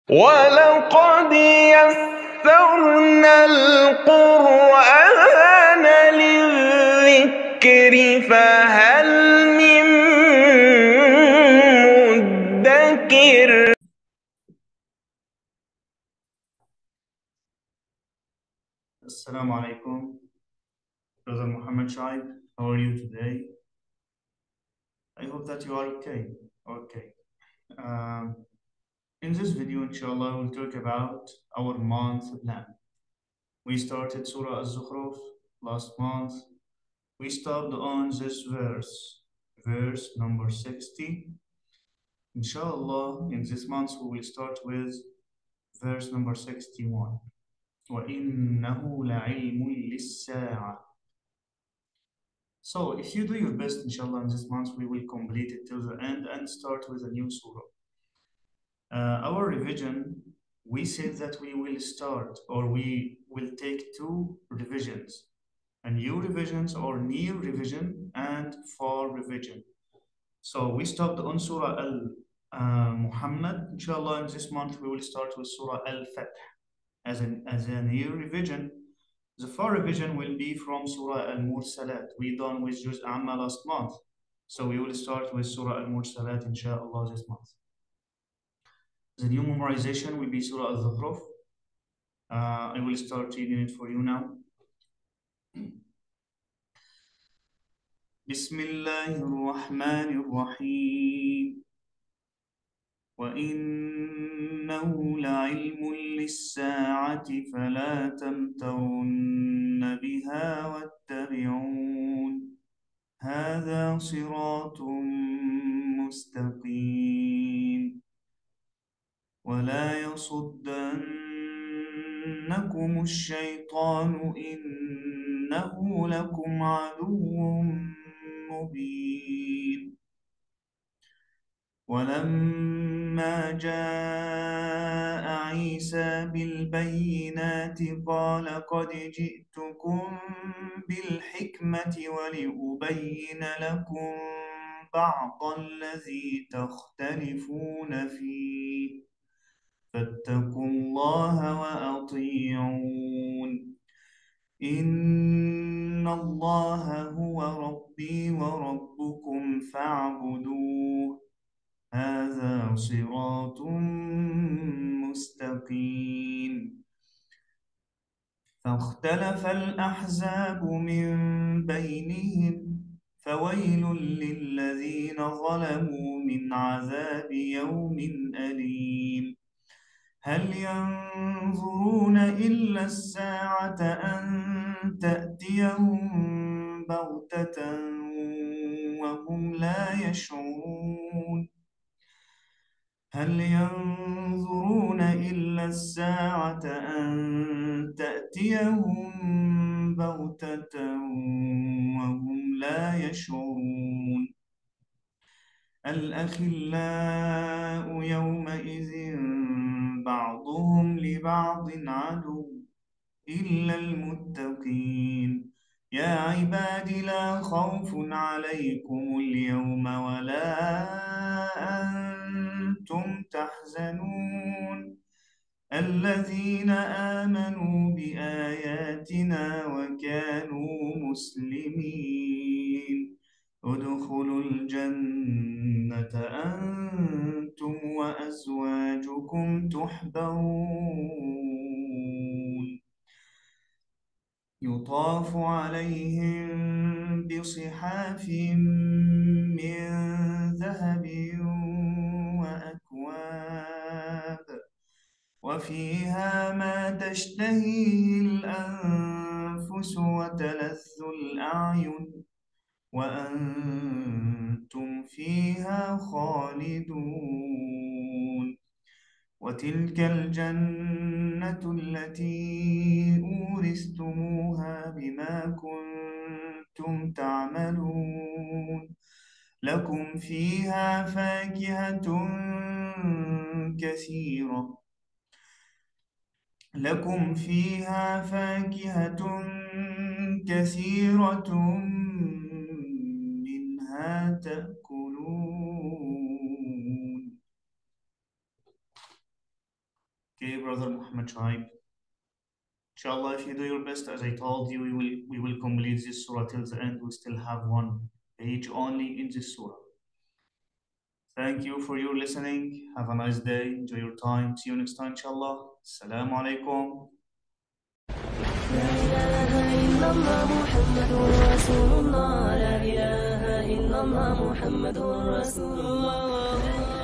وَلَقَدْ يَسَّرْنَا الْقُرْآنَ لِلذِّكْرِ فَهَلْ مِن مُّدَّكِرٍ. Assalamu alaikum, Brother Muhammad Shaib. How are you today? I hope that you are okay. Okay. Um, in this video, inshallah, we'll talk about our month plan. We started Surah Al-Zukhruf last month. We stopped on this verse number 60. Inshallah, in this month, we will start with verse number 61. وَإِنَّهُ لَعِلْمٌ لِلسَّاعَةِ. So, if you do your best, inshallah, in this month, we will complete it till the end and start with a new surah. Our revision, we said that we will start or we will take two revisions, a new revisions or near revision and far revision. So we stopped on Surah Al-Muhammad. Inshallah, in this month, we will start with Surah Al-Fath as a near revision. The far revision will be from Surah Al-Mursalat. We done with Juz Amma last month. So we will start with Surah Al-Mursalat, inshallah, this month. The new memorization will be Surah Al-Zukhruf. I will start reading it for you now. بسم الله الرحمن الرحيم وإنه لعلم للساعة فلا تمترن بها واتبعون هذا صراط مستقيم ولا يصدنكم الشيطان إنه لكم عدو مبين ولما جاء عيسى بالبينات قال قد جئتكم بالحكمة ولأبين لكم بعض الذي تختلفون فيه فاتقوا الله وأطيعون إن الله هو ربي وربكم فاعبدوه هذا صراط مستقيم فاختلف الأحزاب من بينهم فويل للذين ظلموا من عذاب يوم أليم هل ينظرون إلا الساعة أن تأتيهم بغتة وهم لا يشعرون هل ينظرون إلا الساعة أن تأتيهم بغتة وهم لا يشعرون الأخلاء يومئذ بعضهم لبعض عدو إلا المتقين يا عباد لا خوف عليكم اليوم ولا أنتم تحزنون الذين آمنوا بآياتنا وكانوا مسلمين ادخلوا الجنة أنتم وأزواجكم تحبرون يطاف عليهم بصحاف من ذهب وأكواب وفيها ما تشتهيه الأنفس وتلذ الأعين وأنتم فيها خالدون وتلك الجنة التي أورثتموها بما كنتم تعملون لكم فيها فاكهة كثيرة منها تأكلون Okay, brother Muhammad Shaib. Inshallah, if you do your best, as I told you, we will complete this surah till the end. We still have one page only in this surah. Thank you for your listening. Have a nice day. Enjoy your time. See you next time, inshallah. Assalamu alaikum. لا إله إلا الله محمد رسول الله لا إله إلا الله محمد رسول الله